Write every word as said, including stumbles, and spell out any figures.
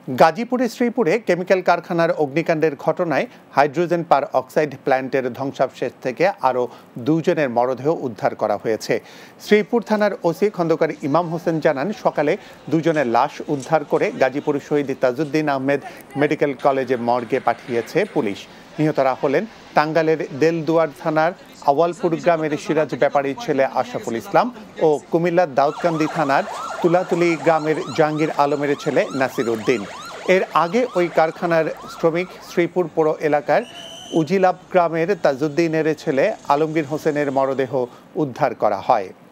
গাজীপুরের শ্রীপুরে কেমিক্যাল কারখানার অগ্নিকাণ্ডের ঘটনায় হাইড্রোজেন পার অক্সাইড প্ল্যান্টের ধ্বংসাবশেষ থেকে আরও দুজনের মরদেহ উদ্ধার করা হয়েছে। শ্রীপুর থানার ওসি খন্দকার ইমাম হোসেন জানান, সকালে দুজনের লাশ উদ্ধার করে গাজীপুর শহীদ তাজউদ্দিন আহমেদ মেডিকেল কলেজে মর্গে পাঠিয়েছে পুলিশ। নিহতরা হলেন টাঙ্গাইলের দেলদুয়ার থানার আওয়ালপুর গ্রামের সিরাজ ব্যাপারীর ছেলে আশরাফুল ইসলাম ও কুমিল্লার দাউদকান্দি থানার তুলাতুলি গ্রামের জাহাঙ্গীর আলমের ছেলে নাসির উদ্দিন। এর আগে ওই কারখানার শ্রমিক শ্রীপুর পৌর এলাকার উজিলাব গ্রামের তাজউদ্দিনের ছেলে আলমগীর হোসেনের মরদেহ উদ্ধার করা হয়।